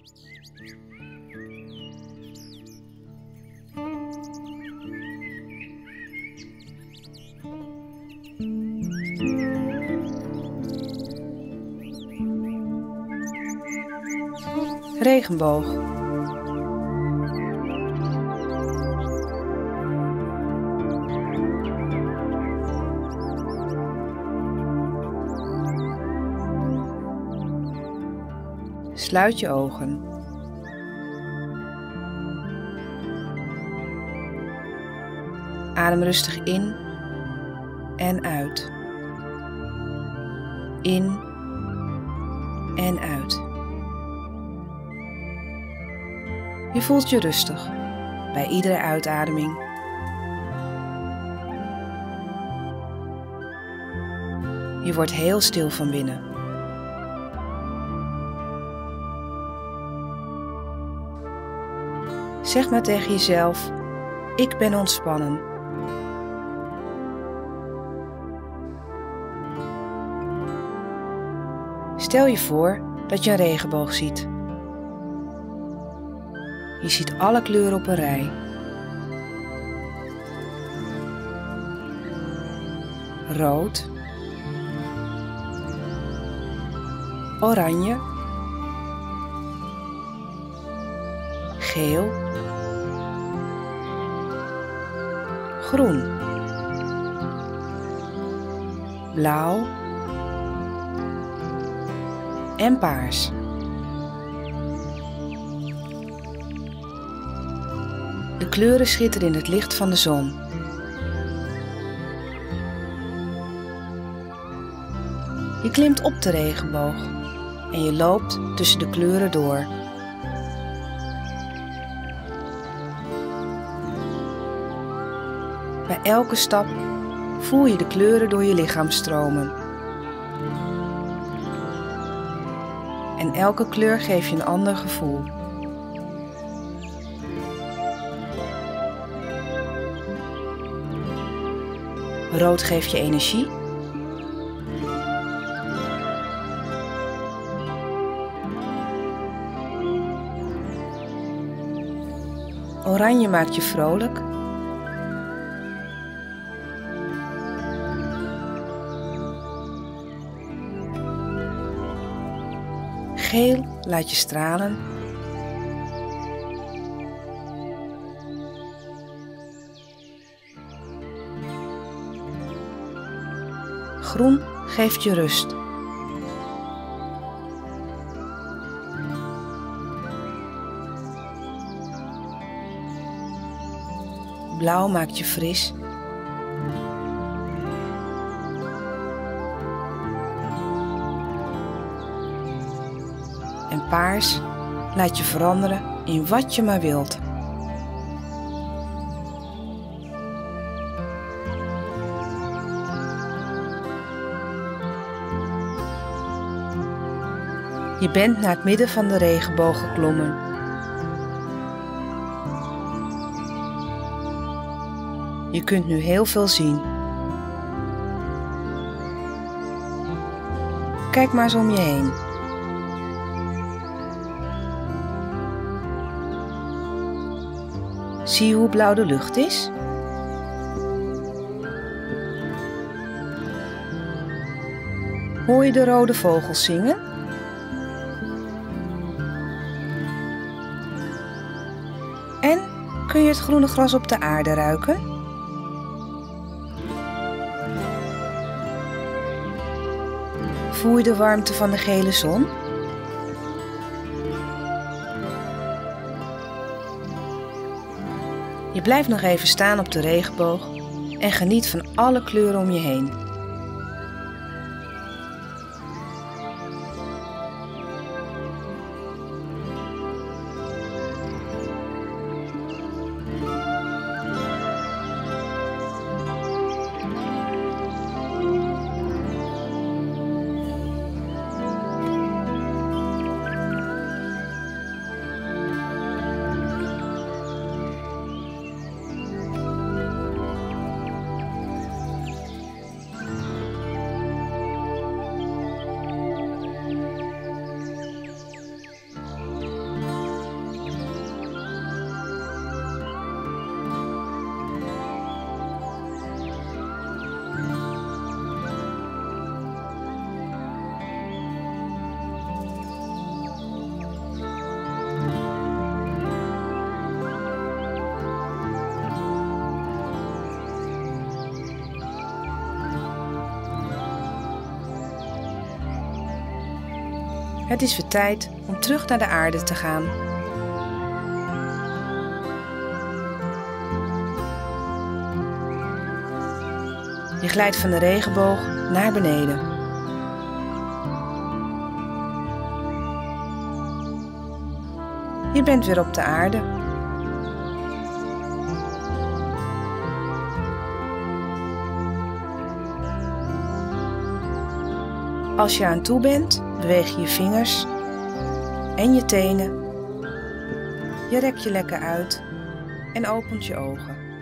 Regenboog. Sluit je ogen. Adem rustig in en uit. In en uit. Je voelt je rustig bij iedere uitademing. Je wordt heel stil van binnen. Zeg maar tegen jezelf: ik ben ontspannen. Stel je voor dat je een regenboog ziet. Je ziet alle kleuren op een rij. Rood, oranje, geel, groen, blauw en paars. De kleuren schitteren in het licht van de zon. Je klimt op de regenboog en je loopt tussen de kleuren door. Bij elke stap voel je de kleuren door je lichaam stromen. En elke kleur geeft je een ander gevoel. Rood geeft je energie. Oranje maakt je vrolijk. Geel laat je stralen. Groen geeft je rust. Blauw maakt je fris. En paars laat je veranderen in wat je maar wilt. Je bent naar het midden van de regenboog geklommen. Je kunt nu heel veel zien. Kijk maar eens om je heen. Zie je hoe blauw de lucht is? Hoor je de rode vogels zingen? En kun je het groene gras op de aarde ruiken? Voel je de warmte van de gele zon? Je blijft nog even staan op de regenboog en geniet van alle kleuren om je heen. Het is weer tijd om terug naar de aarde te gaan. Je glijdt van de regenboog naar beneden. Je bent weer op de aarde. Als je aan toe bent, beweeg je je vingers en je tenen. Je rekt je lekker uit en opent je ogen.